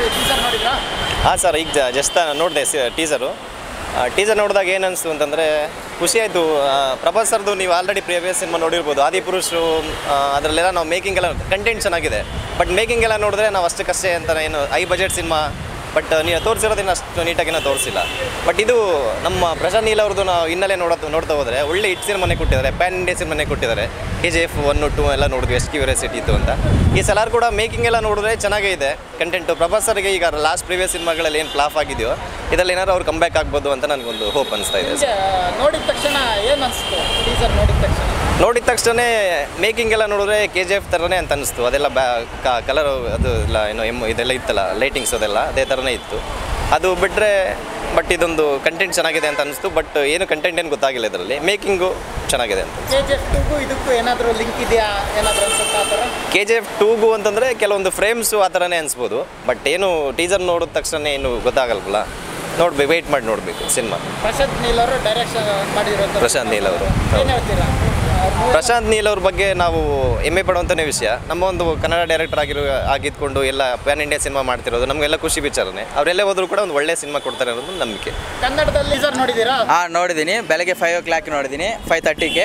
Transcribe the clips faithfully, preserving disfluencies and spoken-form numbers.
Teaser ನೋಡಿದ್ರಾ? ಹಾಂ sir, ಈಗ ಜಸ್ಟ್ ನೋಡಿದೆ ಟೀಸರು. ಟೀಸರ್ ನೋಡಿದಾಗ ಏನು ಅನಿಸ್ತು ಅಂತಂದರೆ ಖುಷಿ ಆಯಿತು. ಪ್ರಭಾಸ್ ಸರ್ದು ನೀವು ಆಲ್ರೆಡಿ ಪ್ರಿವಿಯಸ್ ಸಿನಿಮಾ ನೋಡಿರ್ಬೋದು, ಆದಿಪುರುಷರು. ಅದರಲ್ಲೆಲ್ಲ ನಾವು ಮೇಕಿಂಗ್ ಎಲ್ಲ ಕಂಟೆಂಟ್ ಚೆನ್ನಾಗಿದೆ. ಬಟ್ ಮೇಕಿಂಗ್ ಎಲ್ಲ ನೋಡಿದ್ರೆ ನಾವು ಅಷ್ಟಕ್ಕಷ್ಟೇ ಅಂತ ಏನು ಹೈ ಬಜೆಟ್ ಸಿನಿಮಾ, ಬಟ್ ನೀವು ತೋರಿಸಿರೋದನ್ನ ಅಷ್ಟು ನೀಟಾಗಿನ ತೋರಿಸಿಲ್ಲ. ಬಟ್ ಇದು ನಮ್ಮ ಪ್ರಶಾಂತ್ ನೀಲ್ ಅವ್ರದ್ದು ನಾವು ಹಿನ್ನೆಲೆ ನೋಡೋದು ನೋಡ್ತಾ ಹೋದರೆ ಒಳ್ಳೆ ಹಿಟ್ ಸಿನಿಮಾನೇ ಕೊಟ್ಟಿದ್ದಾರೆ, ಪ್ಯಾನ್ ಇಂಡಿಯಾ ಸಿನಿಮಾನೇ ಕೊಟ್ಟಿದ್ದಾರೆ. K G F one two ಎಲ್ಲ ನೋಡಿದ್ವಿ, ಎಷ್ಟು ಕ್ಯೂರಿಯಾಸಿಟಿ ಇತ್ತು ಅಂತ. ಈ ಸಲ ಕೂಡ ಮೇಕಿಂಗ್ ಎಲ್ಲ ನೋಡಿದ್ರೆ ಚೆನ್ನಾಗೇ ಇದೆ ಕಂಟೆಂಟು. ಪ್ರಭಾಸ್ ಸರ್ಗೆ ಈಗ ಲಾಸ್ಟ್ ಪ್ರೀವಿಯಸ್ ಸಿನಿಮಾಗಳಲ್ಲಿ ಏನು ಫ್ಲಾಪ್ ಆಗಿದೆಯೋ ಇದರಲ್ಲಿ ಏನಾದ್ರು ಅವ್ರು ಕಮ್ ಬ್ಯಾಕ್ ಆಗ್ಬೋದು ಅಂತ ನನಗೊಂದು ಹೋಪ್ ಅನಿಸ್ತಾ ಇದೆ. ನೋಡಿದ ತಕ್ಷಣ ಏನು ಅನಿಸ್ತು? ಟೀಸರ್ ನೋಡಿದ ತಕ್ಷಣ ನೋಡಿದ ತಕ್ಷಣ ಮೇಕಿಂಗ್ ಎಲ್ಲ ನೋಡಿದ್ರೆ ಕೆ ಜಿ ಎಫ್ ಥರನೇ ಅಂತ ಅನಿಸ್ತು. ಅದೆಲ್ಲ ಬ್ಯಾ ಕಲರ್ ಅದು ಎಲ್ಲ ಏನೋ ಎಮ್ ಇದೆಲ್ಲ ಇತ್ತಲ್ಲ, ಲೈಟಿಂಗ್ಸ್ ಅದೆಲ್ಲ ಅದೇ ಥರನೇ ಇತ್ತು. ಅದು ಬಿಟ್ಟರೆ ಬಟ್ ಇದೊಂದು ಕಂಟೆಂಟ್ ಚೆನ್ನಾಗಿದೆ ಅಂತ ಅನಿಸ್ತು. ಬಟ್ ಏನು ಕಂಟೆಂಟ್ ಏನು ಗೊತ್ತಾಗಿಲ್ಲ ಇದರಲ್ಲಿ, ಮೇಕಿಂಗು ಚೆನ್ನಾಗಿದೆ ಅಂತ. ಕೆ ಜಿ ಎಫ್ ಟೂಗೂ ಇದಕ್ಕೂ ಏನಾದರೂ ಲಿಂಕ್ ಇದೆಯಾ, ಏನಾದರೂ ಅನ್ಸುತ್ತಾ ಆ ಥರ? ಕೆ ಜಿ ಎಫ್ ಟೂಗೂ ಅಂತಂದರೆ ಕೆಲವೊಂದು ಫ್ರೇಮ್ಸು ಆ ಥರನೇ ಅನಿಸ್ಬೋದು. ಬಟ್ ಏನು ಟೀಸರ್ ನೋಡಿದ ತಕ್ಷಣ ಏನು ಗೊತ್ತಾಗಲ್ವಲ್ಲ, ನೋಡ್ಬೇಕು, ವೆಯ್ಟ್ ಮಾಡಿ ನೋಡಬೇಕು ಸಿನಿಮಾ. ಪ್ರಶಾಂತ್ ನೀಲ್ ಅವರು ಡೈರೆಕ್ಷನ್ ಮಾಡಿರೋದು. ಪ್ರಶಾಂತ್ ನೀಲ್ ಅವರು ಏನು ಹೇಳ್ತೀರಾ? ಪ್ರಶಾಂತ್ ನೀಲ್ ಅವ್ರ ಬಗ್ಗೆ ನಾವು ಹೆಮ್ಮೆ ಪಡುವಂಥನೇ ವಿಷಯ. ನಮ್ಮ ಒಂದು ಕನ್ನಡ ಡೈರೆಕ್ಟರ್ ಆಗಿರೋ ಆಗಿದ್ಕೊಂಡು ಎಲ್ಲ ಪ್ಯಾನ್ ಇಂಡಿಯಾ ಸಿನಿಮಾ ಮಾಡ್ತಿರೋದು ನಮಗೆಲ್ಲ ಖುಷಿ ವಿಚಾರನೆ. ಅವರೆಲ್ಲೇ ಹೋದರೂ ಕೂಡ ಒಂದು ಒಳ್ಳೆ ಸಿನಿಮಾ ಕೊಡ್ತಾರೆ ಅನ್ನೋದು ನಂಬಿಕೆ. ಕನ್ನಡದಲ್ಲಿ ಟೀಸರ್ ನೋಡಿದ್ದೀರಾ? ಹಾಂ, ನೋಡಿದ್ದೀನಿ. ಬೆಳಗ್ಗೆ ಫೈವ್ ಓ ಕ್ಲಾಕ್ ನೋಡಿದ್ದೀನಿ, ಫೈವ್ ತರ್ಟಿಗೆ.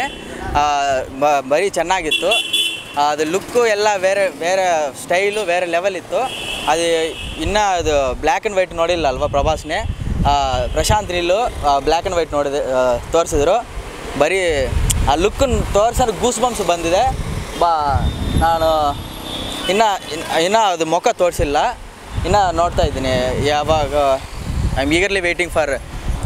ಬರೀ ಚೆನ್ನಾಗಿತ್ತು. ಅದು ಲುಕ್ಕು ಎಲ್ಲ ಬೇರೆ ಬೇರೆ ಸ್ಟೈಲು ಬೇರೆ ಲೆವೆಲ್ ಇತ್ತು. ಅದು ಇನ್ನೂ ಅದು ಬ್ಲ್ಯಾಕ್ ಆ್ಯಂಡ್ ವೈಟ್ ನೋಡಿಲ್ಲ ಅಲ್ವಾ ಪ್ರಭಾಸ್ನೇ. Prashanth Neel black and white ನೋಡಿದೆ, ತೋರಿಸಿದ್ರು. ಬರೀ ಆ ಲುಕ್ಕನ್ನು ತೋರ್ಸೋದು ಗೂಸ್ ಬಂಪ್ಸ್ ಬಂದಿದೆ. ಬಾ ನಾನು ಇನ್ನೂ ಇನ್ನೂ ಅದು ಮುಖ ತೋರಿಸಿಲ್ಲ, ಇನ್ನೂ ನೋಡ್ತಾ ಇದ್ದೀನಿ. ಯಾವಾಗ I am eagerly waiting for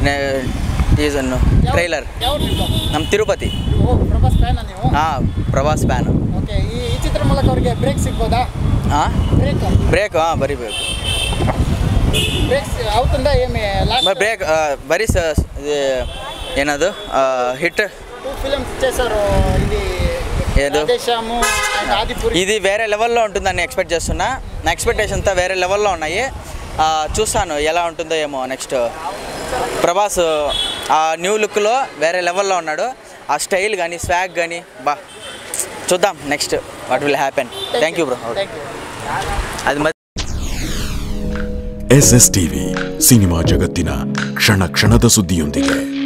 ಟೀಸನ್ನು ಟ್ರೈಲರ್. ನಮ್ಮ ತಿರುಪತಿ. ಪ್ರಭಾಸ್ ಫ್ಯಾನಾ ನೀವು? ಹಾಂ, ಪ್ರಭಾಸ್ ಫ್ಯಾನು. ಓಕೆ, ಈ ಚಿತ್ರ ಮೂಲಕ ಅವರಿಗೆ ಬ್ರೇಕ್ ಸಿಗ್ಬೋದಾ? ಹಾಂ, ಬ್ರೇಕ್ ಬ್ರೇಕ್ ಹಾಂ ಬರಿಬೇಕು. ಬ್ರೇಕ್ಸ್ అవుతుందా ఏమి లాస్ట్ బ్రేక్ బరీ ಏನದು ಹಿಟ್ టూ ఫిల్మ్స్ చేశారు. ఇది ఏదో ఆదేశము అండ్ ఆదిపురి. ఇది వేరే లెవెల్లో ఉంటుందని ఎక్స్పెక్ట్ చేస్తున్నా. నా ఎక్స్పెక్టేషన్ అంతా వేరే లెవెల్లో ఉన్నాయి. చూస్తాను ఎలా ఉంటుందో ఏమో. నెక్స్ట్ ప్రభాస్ ఆ న్యూ లుక్లో వేరే లెవెల్లో ఉన్నాడు. ఆ స్టైల్ కానీ స్వాగ్ కానీ బా చూద్దాం next what will happen. Thank you bro. అది ಎಸ್ ಎಸ್ ಟಿವಿ ಸಿನಿಮಾ ಜಗತ್ತಿನ ಕ್ಷಣ ಕ್ಷಣದ ಸುದ್ದಿಯೊಂದಿಗೆ.